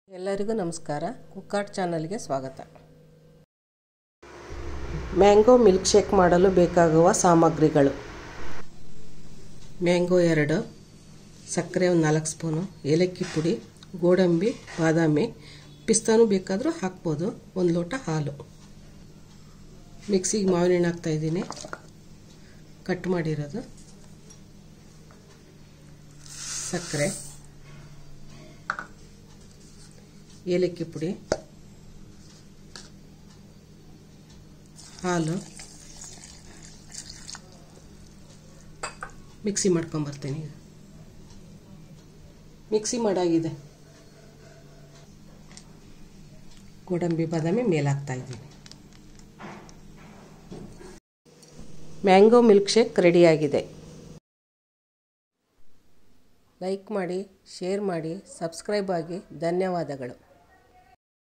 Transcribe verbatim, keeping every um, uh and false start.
ಎಲ್ಲರಿಗೂ ನಮಸ್ಕಾರ. ಕುಕ್ಕಾರ್ಟ್ ಚಾನಲ್ಗೆ ಸ್ವಾಗತ. ಮ್ಯಾಂಗೋ ಮಿಲ್ಕ್ ಶೇಕ್ ಮಾಡಲು ಬೇಕಾಗುವ ಸಾಮಗ್ರಿಗಳು: ಮ್ಯಾಂಗೋ ಎರಡು, ಸಕ್ಕರೆ ಒಂದು ನಾಲ್ಕು ಸ್ಪೂನು, ಏಲಕ್ಕಿ ಪುಡಿ, ಗೋಡಂಬಿ, ಬಾದಾಮಿ, ಪಿಸ್ತಾನು ಬೇಕಾದರೂ ಹಾಕ್ಬೋದು, ಒಂದು ಲೋಟ ಹಾಲು. ಮಿಕ್ಸಿಗೆ ಮಾವಿನ ಹಣ್ಣು ಹಾಕ್ತಾಯಿದ್ದೀನಿ, ಕಟ್ ಮಾಡಿರೋದು, ಸಕ್ಕರೆ, ಏಲಕ್ಕಿ ಪುಡಿ, ಹಾಲು, ಮಿಕ್ಸಿ ಮಾಡ್ಕೊಂಬರ್ತೀನಿ. ಮಿಕ್ಸಿ ಮಾಡಾಗಿದೆ. ಗೋಡಂಬಿ ಬಾದಾಮಿ ಮೇಲೆ ಹಾಕ್ತಾಯಿದ್ದೀನಿ. ಮ್ಯಾಂಗೋ ಮಿಲ್ಕ್ ಶೇಕ್ ರೆಡಿಯಾಗಿದೆ. ಲೈಕ್ ಮಾಡಿ, ಶೇರ್ ಮಾಡಿ, ಸಬ್ಸ್ಕ್ರೈಬ್ ಆಗಿ. ಧನ್ಯವಾದಗಳು.